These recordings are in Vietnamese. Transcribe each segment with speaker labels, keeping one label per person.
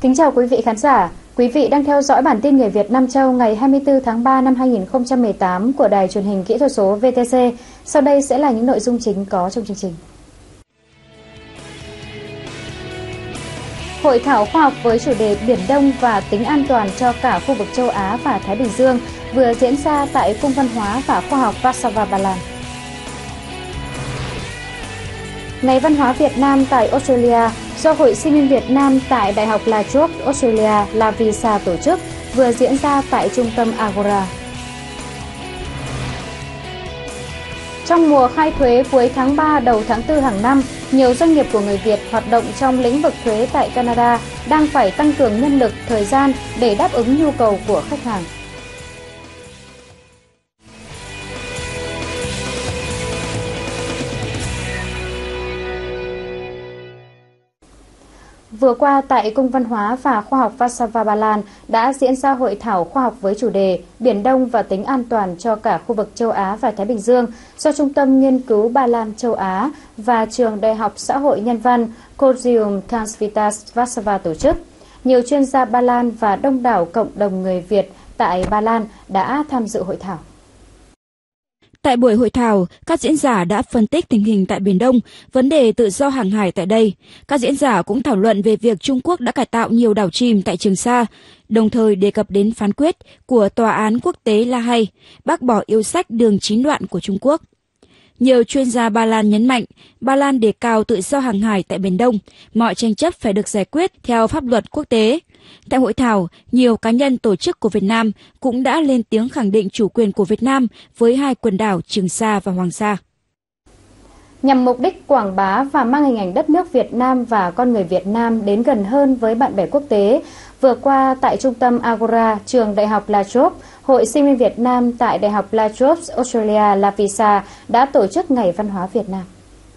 Speaker 1: Kính chào quý vị khán giả. Quý vị đang theo dõi bản tin Người Việt Nam Châu ngày 24 tháng 3 năm 2018 của Đài Truyền hình Kỹ thuật số VTC. Sau đây sẽ là những nội dung chính có trong chương trình. Hội thảo khoa học với chủ đề Biển Đông và tính an toàn cho cả khu vực châu Á và Thái Bình Dương vừa diễn ra tại Cung văn hóa và khoa học Warsaw, Ba Lan. Ngày văn hóa Việt Nam tại Australia do Hội Sinh viên Việt Nam tại Đại học La Trobe, Australia, LaVisa tổ chức vừa diễn ra tại trung tâm Agora. Trong mùa khai thuế cuối tháng 3 đầu tháng 4 hàng năm, nhiều doanh nghiệp của người Việt hoạt động trong lĩnh vực thuế tại Canada đang phải tăng cường nhân lực, thời gian để đáp ứng nhu cầu của khách hàng. Vừa qua tại Cung văn hóa và khoa học Warsaw, Ba Lan đã diễn ra hội thảo khoa học với chủ đề Biển Đông và tính an toàn cho cả khu vực châu Á và Thái Bình Dương do Trung tâm Nghiên cứu Ba Lan châu Á và Trường Đại học Xã hội Nhân văn Collegium Transvitas Warsaw tổ chức. Nhiều chuyên gia Ba Lan và đông đảo cộng đồng người Việt tại Ba Lan đã tham dự hội thảo.
Speaker 2: Tại buổi hội thảo, các diễn giả đã phân tích tình hình tại Biển Đông, vấn đề tự do hàng hải tại đây. Các diễn giả cũng thảo luận về việc Trung Quốc đã cải tạo nhiều đảo chìm tại Trường Sa, đồng thời đề cập đến phán quyết của Tòa án Quốc tế La Hay, bác bỏ yêu sách đường chín đoạn của Trung Quốc. Nhiều chuyên gia Ba Lan nhấn mạnh, Ba Lan đề cao tự do hàng hải tại Biển Đông, mọi tranh chấp phải được giải quyết theo pháp luật quốc tế. Tại hội thảo, nhiều cá nhân tổ chức của Việt Nam cũng đã lên tiếng khẳng định chủ quyền của Việt Nam với hai quần đảo Trường Sa và Hoàng Sa.
Speaker 1: Nhằm mục đích quảng bá và mang hình ảnh đất nước Việt Nam và con người Việt Nam đến gần hơn với bạn bè quốc tế, vừa qua tại trung tâm Agora, trường Đại học La Trobe, Hội Sinh viên Việt Nam tại Đại học La Trobe, Australia, LaVisa đã tổ chức Ngày văn hóa Việt Nam.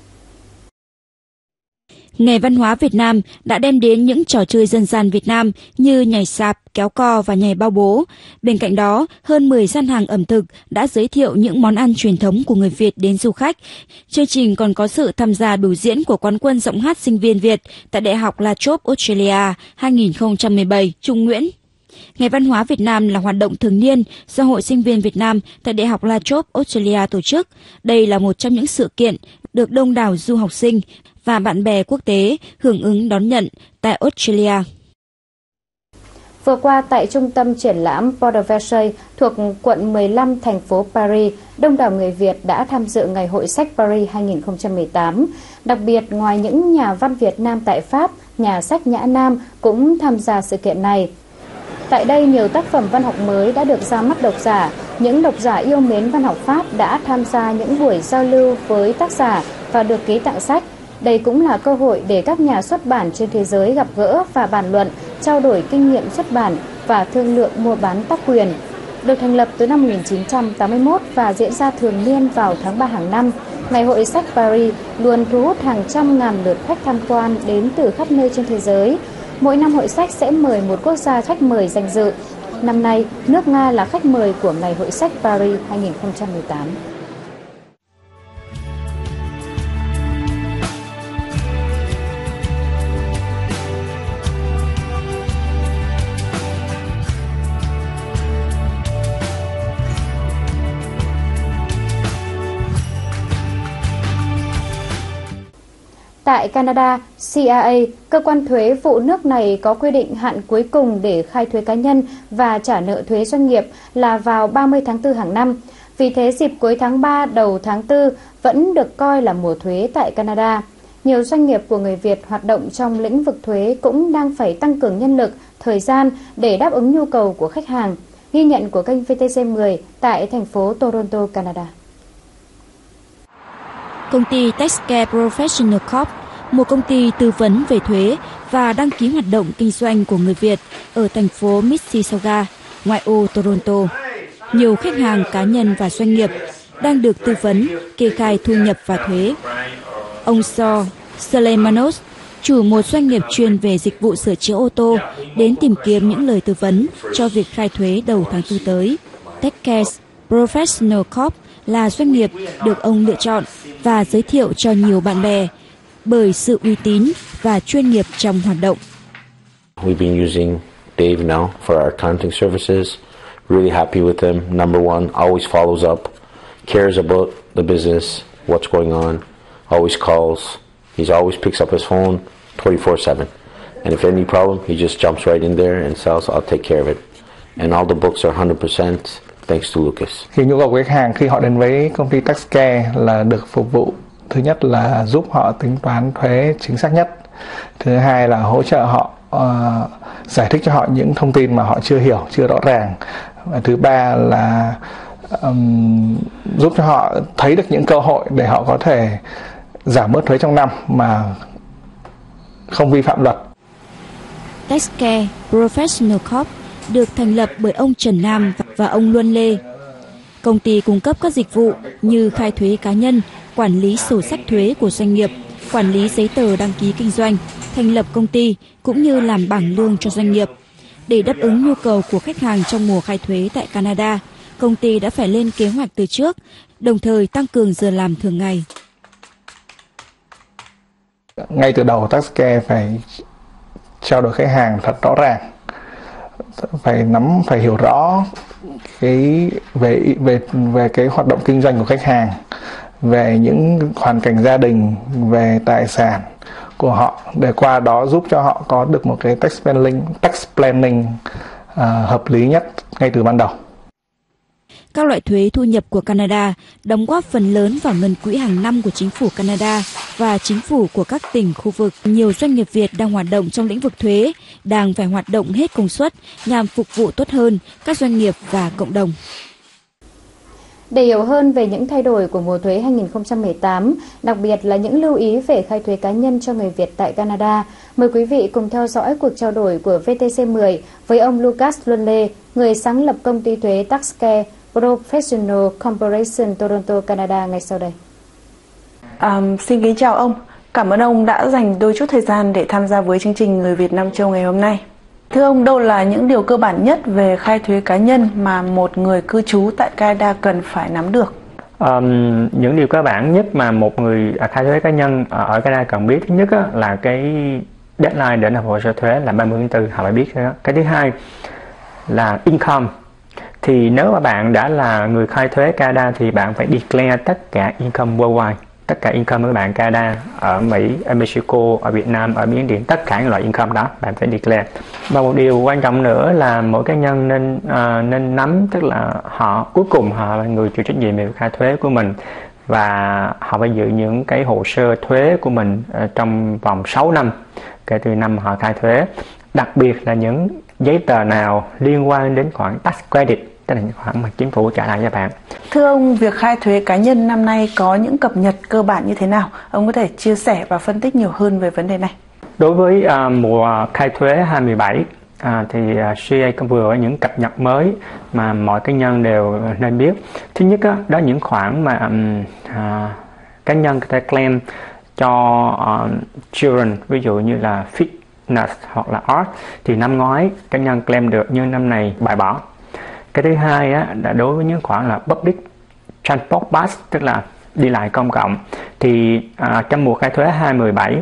Speaker 2: Ngày văn hóa Việt Nam đã đem đến những trò chơi dân gian Việt Nam như nhảy sạp, kéo co và nhảy bao bố. Bên cạnh đó, hơn 10 gian hàng ẩm thực đã giới thiệu những món ăn truyền thống của người Việt đến du khách. Chương trình còn có sự tham gia biểu diễn của quán quân giọng hát sinh viên Việt tại Đại học La Trobe, Australia 2017, Trung Nguyễn. Ngày văn hóa Việt Nam là hoạt động thường niên do Hội Sinh viên Việt Nam tại Đại học La Trobe, Australia tổ chức. Đây là một trong những sự kiện được đông đảo du học sinh và bạn bè quốc tế hưởng ứng đón nhận tại Australia.
Speaker 1: Vừa qua tại trung tâm triển lãm Porte Versailles thuộc quận 15 thành phố Paris, đông đảo người Việt đã tham dự Ngày hội sách Paris 2018. Đặc biệt, ngoài những nhà văn Việt Nam tại Pháp, nhà sách Nhã Nam cũng tham gia sự kiện này. Tại đây, nhiều tác phẩm văn học mới đã được ra mắt độc giả. Những độc giả yêu mến văn học Pháp đã tham gia những buổi giao lưu với tác giả và được ký tặng sách. Đây cũng là cơ hội để các nhà xuất bản trên thế giới gặp gỡ và bàn luận, trao đổi kinh nghiệm xuất bản và thương lượng mua bán tác quyền. Được thành lập từ năm 1981 và diễn ra thường niên vào tháng 3 hàng năm, Ngày hội sách Paris luôn thu hút hàng trăm ngàn lượt khách tham quan đến từ khắp nơi trên thế giới. Mỗi năm hội sách sẽ mời một quốc gia khách mời danh dự. Năm nay, nước Nga là khách mời của Ngày hội sách Paris 2018. Tại Canada, CIA, cơ quan thuế vụ nước này có quy định hạn cuối cùng để khai thuế cá nhân và trả nợ thuế doanh nghiệp là vào 30 tháng 4 hàng năm. Vì thế, dịp cuối tháng 3 đầu tháng 4 vẫn được coi là mùa thuế tại Canada. Nhiều doanh nghiệp của người Việt hoạt động trong lĩnh vực thuế cũng đang phải tăng cường nhân lực, thời gian để đáp ứng nhu cầu của khách hàng. Ghi nhận của kênh VTC10 tại thành phố Toronto, Canada.
Speaker 2: Công ty TaxCare Professional Corp, một công ty tư vấn về thuế và đăng ký hoạt động kinh doanh của người Việt ở thành phố Mississauga, ngoại ô Toronto. Nhiều khách hàng cá nhân và doanh nghiệp đang được tư vấn kê khai thu nhập và thuế. Ông Saul Selemanos, chủ một doanh nghiệp chuyên về dịch vụ sửa chữa ô tô, đến tìm kiếm những lời tư vấn cho việc khai thuế đầu tháng 4 tới. TaxCare Professional Corp là doanh nghiệp được ông lựa chọn và giới thiệu cho nhiều bạn bè bởi sự uy tín và chuyên nghiệp trong hoạt động.
Speaker 3: We've been using Dave now for our accounting services. Really happy with him. Number one, always follows up, cares about the business, what's going on, always calls. He always picks up his phone 24/7. And if any problem, he just jumps right in there and says, I'll take care of it. And all the books are 100% thanks to Lucas.
Speaker 4: Thì nhu cầu của khách hàng khi họ đến với công ty TaxCare là được phục vụ. Thứ nhất là giúp họ tính toán thuế chính xác nhất. Thứ hai là hỗ trợ họ giải thích cho họ những thông tin mà họ chưa hiểu, chưa rõ ràng. Và thứ ba là giúp cho họ thấy được những cơ hội để họ có thể giảm bớt thuế trong năm mà không vi phạm luật.
Speaker 2: TaxCare Professional Corp được thành lập bởi ông Trần Nam và ông Luân Lê. Công ty cung cấp các dịch vụ như khai thuế cá nhân, quản lý sổ sách thuế của doanh nghiệp, quản lý giấy tờ đăng ký kinh doanh, thành lập công ty cũng như làm bảng lương cho doanh nghiệp. Để đáp ứng nhu cầu của khách hàng trong mùa khai thuế tại Canada, công ty đã phải lên kế hoạch từ trước, đồng thời tăng cường giờ làm thường ngày.
Speaker 4: Ngay từ đầu, TaxCare phải trao đổi khách hàng thật rõ ràng, phải hiểu rõ về cái hoạt động kinh doanh của khách hàng, về những hoàn cảnh gia đình, về tài sản của họ, để qua đó giúp cho họ có được một cái tax planning hợp lý nhất ngay từ ban đầu.
Speaker 2: Các loại thuế thu nhập của Canada đóng góp phần lớn vào ngân quỹ hàng năm của chính phủ Canada và chính phủ của các tỉnh khu vực. Nhiều doanh nghiệp Việt đang hoạt động trong lĩnh vực thuế đang phải hoạt động hết công suất nhằm phục vụ tốt hơn các doanh nghiệp và cộng đồng.
Speaker 1: Để hiểu hơn về những thay đổi của mùa thuế 2018, đặc biệt là những lưu ý về khai thuế cá nhân cho người Việt tại Canada, mời quý vị cùng theo dõi cuộc trao đổi của VTC10 với ông Lucas Luân Lê, người sáng lập công ty thuế TaxCare Professional Corporation Toronto, Canada ngay sau đây.
Speaker 5: Xin kính chào ông. Cảm ơn ông đã dành đôi chút thời gian để tham gia với chương trình Người Việt Nam Châu ngày hôm nay. Thưa ông, đâu là những điều cơ bản nhất về khai thuế cá nhân mà một người cư trú tại Canada cần phải nắm được?
Speaker 6: Những điều cơ bản nhất mà một người khai thuế cá nhân ở Canada cần biết, thứ nhất là cái deadline để nộp hồ sơ thuế là 30 tháng 4, họ phải biết đó. Cái thứ hai là income. Thì nếu mà bạn đã là người khai thuế Canada thì bạn phải declare tất cả income worldwide, tất cả income của bạn Canada, ở Mỹ, ở Mexico, ở Việt Nam, ở Miến Điện, tất cả những loại income đó bạn phải declare. Và một điều quan trọng nữa là mỗi cá nhân nên nắm, tức là cuối cùng họ là người chịu trách nhiệm về khai thuế của mình, và họ phải giữ những cái hồ sơ thuế của mình trong vòng 6 năm kể từ năm họ khai thuế. Đặc biệt là những giấy tờ nào liên quan đến khoản tax credit, tức là những khoản mà chính phủ trả lại cho bạn.
Speaker 5: Thưa ông, việc khai thuế cá nhân năm nay có những cập nhật cơ bản như thế nào? Ông có thể chia sẻ và phân tích nhiều hơn về vấn đề này.
Speaker 6: Đối với mùa khai thuế 2017 thì CA có vừa có những cập nhật mới mà mọi cá nhân đều nên biết. Thứ nhất đó những khoản mà cá nhân có thể claim cho children, ví dụ như là fitness hoặc là art, thì năm ngoái cá nhân claim được nhưng năm này bài bỏ. Cái thứ hai là đối với những khoản là public transport bus, tức là đi lại công cộng, thì trong mùa khai thuế 2017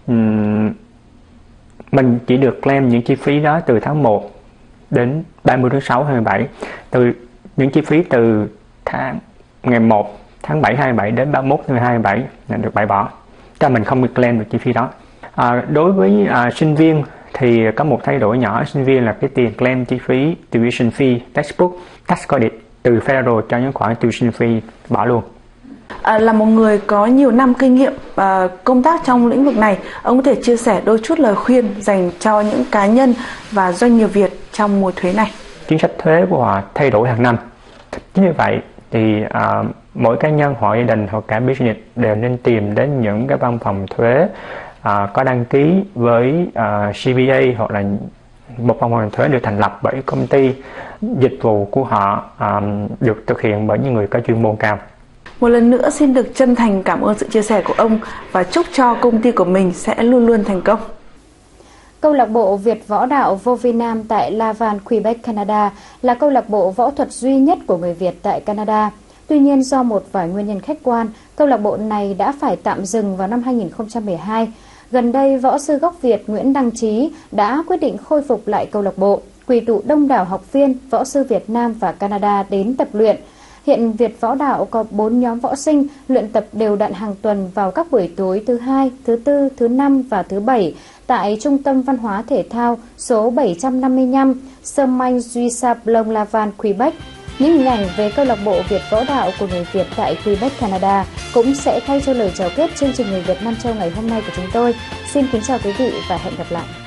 Speaker 6: mình chỉ được claim những chi phí đó từ tháng 1 đến 30 tháng 6 2017, từ những chi phí từ ngày 1 tháng 7 27 đến 31 tháng 12 27 là được bãi bỏ, cho mình không được claim được chi phí đó. Đối với sinh viên thì có một thay đổi nhỏ. Sinh viên là cái tiền claim chi phí tuition fee, textbook, tax credit từ federal cho những khoản tuition fee bỏ luôn.
Speaker 5: Là một người có nhiều năm kinh nghiệm công tác trong lĩnh vực này, ông có thể chia sẻ đôi chút lời khuyên dành cho những cá nhân và doanh nghiệp Việt trong mùa thuế này?
Speaker 6: Chính sách thuế của họ thay đổi hàng năm. Chính như vậy thì mỗi cá nhân, hộ gia đình hoặc cả business đều nên tìm đến những cái văn phòng thuế có đăng ký với CPA hoặc là một văn phòng thuế được thành lập bởi công ty. Dịch vụ của họ được thực hiện bởi những người có chuyên môn cao.
Speaker 5: Một lần nữa xin được chân thành cảm ơn sự chia sẻ của ông và chúc cho công ty của mình sẽ luôn luôn thành công.
Speaker 1: Câu lạc bộ Việt Võ Đạo Vô Vi Nam tại Laval, Quebec, Canada là câu lạc bộ võ thuật duy nhất của người Việt tại Canada. Tuy nhiên, do một vài nguyên nhân khách quan, câu lạc bộ này đã phải tạm dừng vào năm 2012. Gần đây, võ sư gốc Việt Nguyễn Đăng Trí đã quyết định khôi phục lại câu lạc bộ, quy tụ đông đảo học viên, võ sư Việt Nam và Canada đến tập luyện. Hiện Việt Võ Đạo có 4 nhóm võ sinh luyện tập đều đặn hàng tuần vào các buổi tối thứ Hai, thứ Tư, thứ Năm và thứ Bảy tại Trung tâm Văn hóa Thể thao số 755 Sơ Manh Duy Sa Plông Lavan, Quebec. Những hình ảnh về câu lạc bộ Việt Võ Đạo của người Việt tại Quebec, Canada cũng sẽ thay cho lời chào kết chương trình Người Việt Nam Châu ngày hôm nay của chúng tôi. Xin kính chào quý vị và hẹn gặp lại.